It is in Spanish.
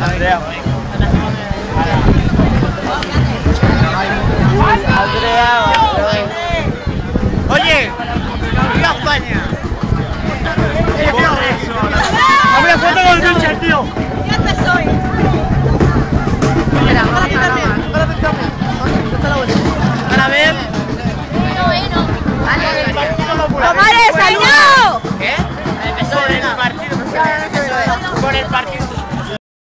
Andrea. Oye, ¡viva España! ¡Dame una foto con el pinche, tío! ¡Ya te soy! Espera, para ver. No. ¡Vale, salió! ¿Qué? Por el partido. Por el partido.